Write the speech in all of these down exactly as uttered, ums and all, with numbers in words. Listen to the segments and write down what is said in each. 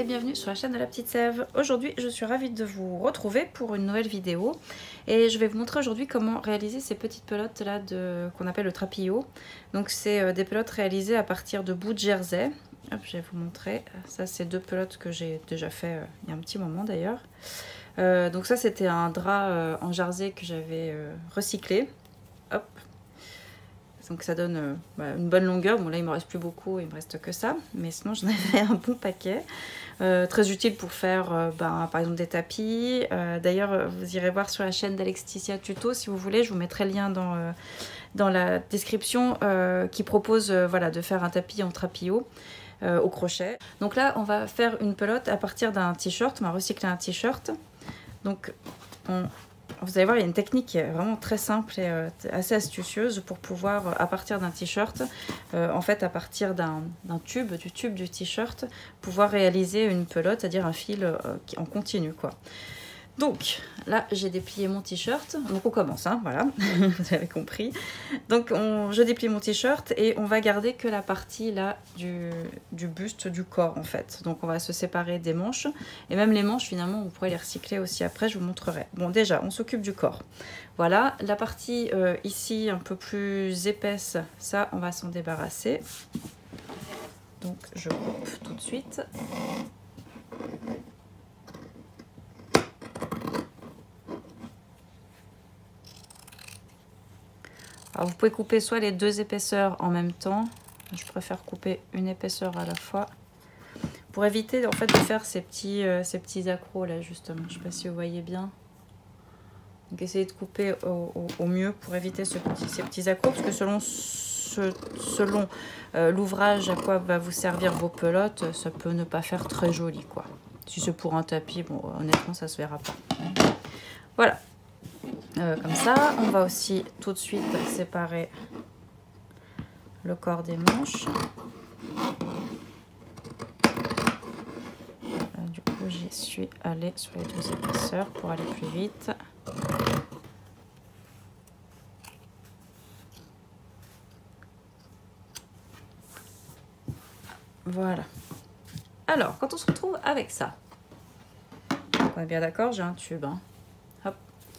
bienvenue sur la chaîne de la petite Sève. Aujourd'hui je suis ravie de vous retrouver pour une nouvelle vidéo et je vais vous montrer aujourd'hui comment réaliser ces petites pelotes là de qu'on appelle le trapillo. Donc c'est euh, des pelotes réalisées à partir de bouts de jersey. Hop, je vais vous montrer. Ça c'est deux pelotes que j'ai déjà fait euh, il y a un petit moment d'ailleurs. Euh, donc ça c'était un drap euh, en jersey que j'avais euh, recyclé. Hop. Donc ça donne euh, bah, une bonne longueur. Bon là il me reste plus beaucoup, il me reste que ça. Mais sinon j'en avais un bon paquet. Euh, très utile pour faire euh, bah, par exemple des tapis. Euh, D'ailleurs vous irez voir sur la chaîne d'Alexticia Tuto si vous voulez. Je vous mettrai le lien dans, euh, dans la description euh, qui propose euh, voilà, de faire un tapis en trapillo euh, au crochet. Donc là on va faire une pelote à partir d'un t-shirt. On va recycler un t-shirt. Donc on... Vous allez voir, il y a une technique qui est vraiment très simple et euh, assez astucieuse pour pouvoir, euh, à partir d'un t-shirt, euh, en fait à partir d'un tube, du tube du t-shirt, pouvoir réaliser une pelote, c'est-à-dire un fil euh, qui, en continu, quoi. Donc là, j'ai déplié mon t-shirt. Donc on commence, hein, voilà, vous avez compris. Donc on, je déplie mon t-shirt et on va garder que la partie là du, du buste du corps en fait. Donc on va se séparer des manches. Et même les manches, finalement, vous pourrez les recycler aussi après, je vous montrerai. Bon, déjà, on s'occupe du corps. Voilà, la partie euh, ici un peu plus épaisse, ça, on va s'en débarrasser. Donc je coupe tout de suite. Alors vous pouvez couper soit les deux épaisseurs en même temps. Je préfère couper une épaisseur à la fois. Pour éviter en fait de faire ces petits, euh, ces petits accros là justement. Je ne sais pas si vous voyez bien. Donc essayez de couper au, au, au mieux pour éviter ce petit, ces petits accros. Parce que selon, ce, selon euh, l'ouvrage à quoi va vous servir vos pelotes, ça peut ne pas faire très joli quoi. Si c'est pour un tapis, bon honnêtement ça se verra pas. Voilà. Euh, comme ça, on va aussi tout de suite séparer le corps des manches. Là, du coup, j'y suis allée sur les deux épaisseurs pour aller plus vite. Voilà. Alors, quand on se retrouve avec ça, on est bien d'accord, j'ai un tube. Hein. Hop.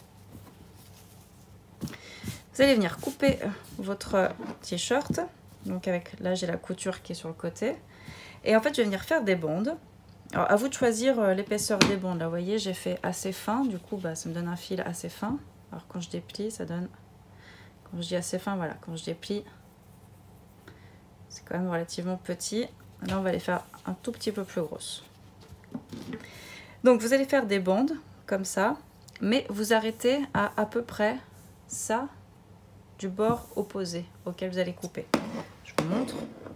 Vous allez venir couper votre t-shirt. Donc avec là j'ai la couture qui est sur le côté. Et en fait je vais venir faire des bandes. Alors à vous de choisir l'épaisseur des bandes. Là vous voyez j'ai fait assez fin. Du coup bah, ça me donne un fil assez fin. Alors quand je déplie ça donne... Quand je dis assez fin voilà. Quand je déplie c'est quand même relativement petit. Là on va les faire un tout petit peu plus grosses. Donc vous allez faire des bandes comme ça. Mais vous arrêtez à à peu près ça du bord opposé auquel vous allez couper. Je vous montre.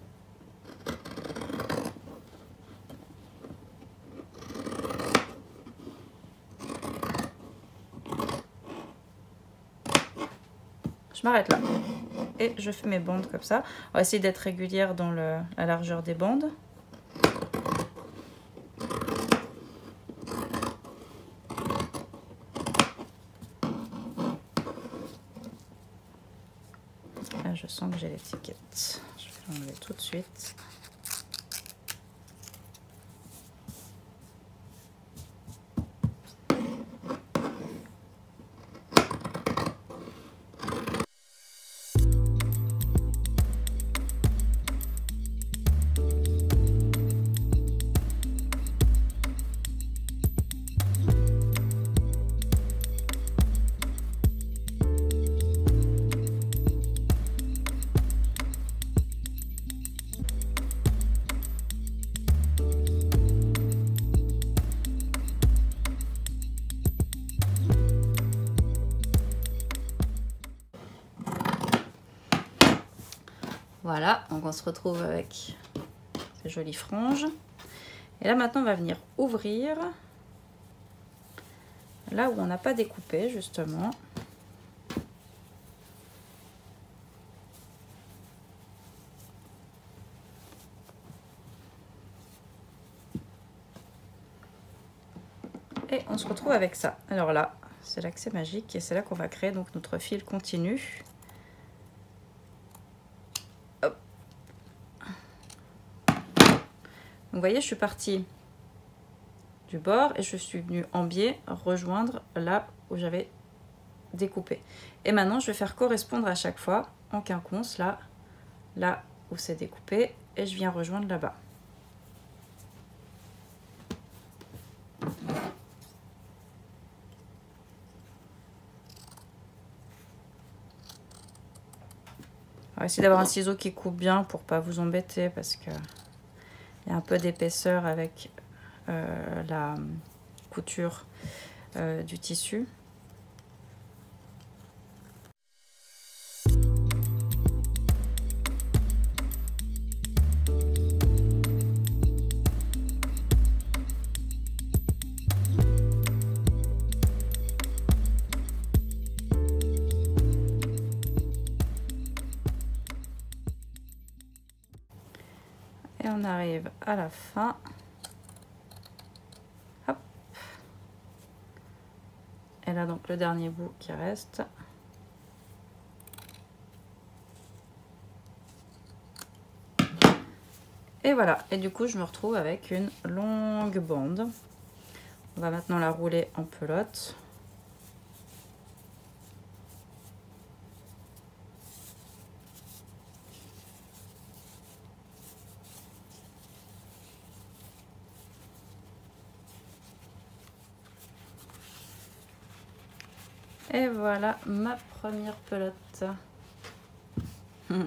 Je m'arrête là. Et je fais mes bandes comme ça. On va essayer d'être régulière dans le, la largeur des bandes. Là, je sens que j'ai l'étiquette. Je vais l'enlever tout de suite. Voilà, donc on se retrouve avec ces jolies franges. Et là maintenant on va venir ouvrir là où on n'a pas découpé justement. Et on se retrouve avec ça. Alors là, c'est là que c'est magique et c'est là qu'on va créer donc notre fil continu. Hop. Donc, vous voyez, je suis partie du bord et je suis venue en biais rejoindre là où j'avais découpé. Et maintenant je vais faire correspondre à chaque fois en quinconce là, là où c'est découpé et je viens rejoindre là-bas. Essayez d'avoir un ciseau qui coupe bien pour pas vous embêter parce que il y a un peu d'épaisseur avec euh, la couture euh, du tissu. Et on arrive à la fin. Hop. Et là donc le dernier bout qui reste. Et voilà. Et du coup je me retrouve avec une longue bande. On va maintenant la rouler en pelote. Et voilà ma première pelote. Hum.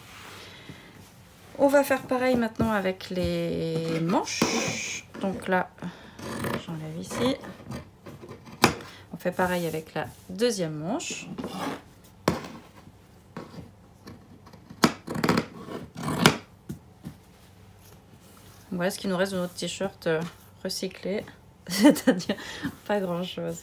On va faire pareil maintenant avec les manches. Donc là, j'enlève ici. On fait pareil avec la deuxième manche. Voilà ce qui nous reste de notre t-shirt recyclé. C'est-à-dire pas grand-chose.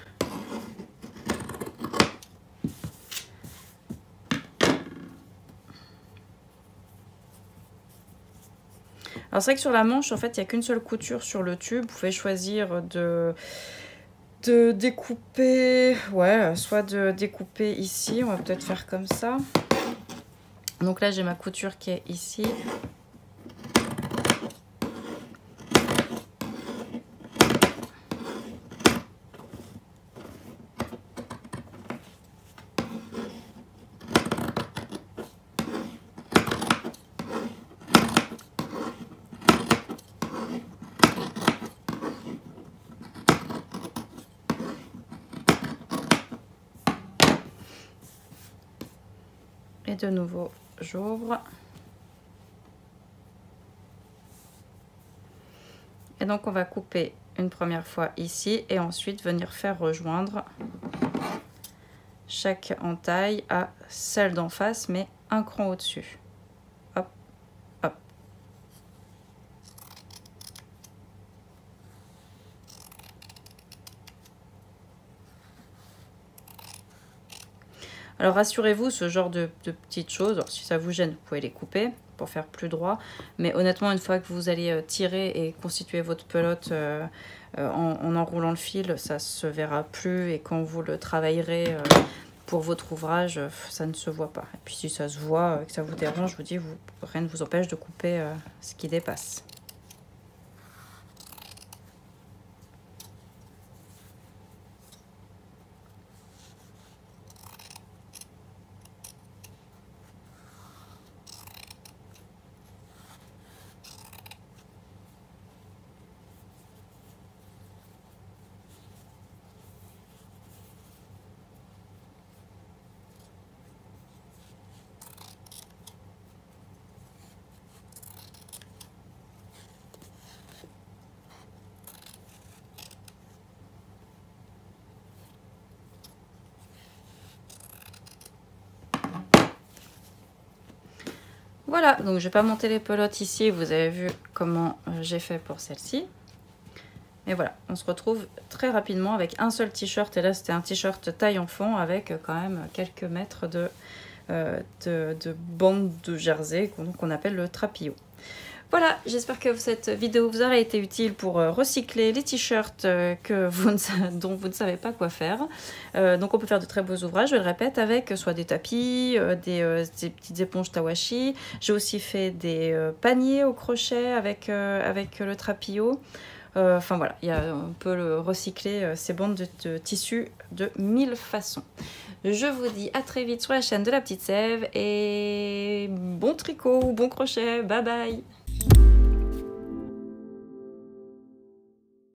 Alors c'est vrai que sur la manche, en fait, il n'y a qu'une seule couture sur le tube. Vous pouvez choisir de, de découper, ouais, soit de découper ici. On va peut-être faire comme ça. Donc là, j'ai ma couture qui est ici. Et de nouveau, j'ouvre. Et donc, on va couper une première fois ici et ensuite venir faire rejoindre chaque entaille à celle d'en face, mais un cran au-dessus. Hop, hop. Alors rassurez-vous, ce genre de, de petites choses, alors, si ça vous gêne, vous pouvez les couper pour faire plus droit. Mais honnêtement, une fois que vous allez tirer et constituer votre pelote euh, euh, en, en enroulant le fil, ça se verra plus. Et quand vous le travaillerez euh, pour votre ouvrage, ça ne se voit pas. Et puis si ça se voit, que ça vous dérange, je vous dis, vous, rien ne vous empêche de couper euh, ce qui dépasse. Voilà, donc je vais pas monter les pelotes ici, vous avez vu comment j'ai fait pour celle-ci. Et voilà, on se retrouve très rapidement avec un seul t-shirt, et là c'était un t-shirt taille enfant avec quand même quelques mètres de, euh, de, de bande de jersey qu'on appelle le trapillo. Voilà, j'espère que cette vidéo vous aura été utile pour recycler les t-shirts que vous ne, dont vous ne savez pas quoi faire. Euh, donc on peut faire de très beaux ouvrages, je le répète, avec soit des tapis, euh, des, euh, des petites éponges tawashi. J'ai aussi fait des euh, paniers au crochet avec, euh, avec le trapillo. Euh, enfin voilà, y a, on peut le recycler euh, ces bandes de, de tissu de mille façons. Je vous dis à très vite sur la chaîne de la Petite Sève et bon tricot ou bon crochet, bye bye.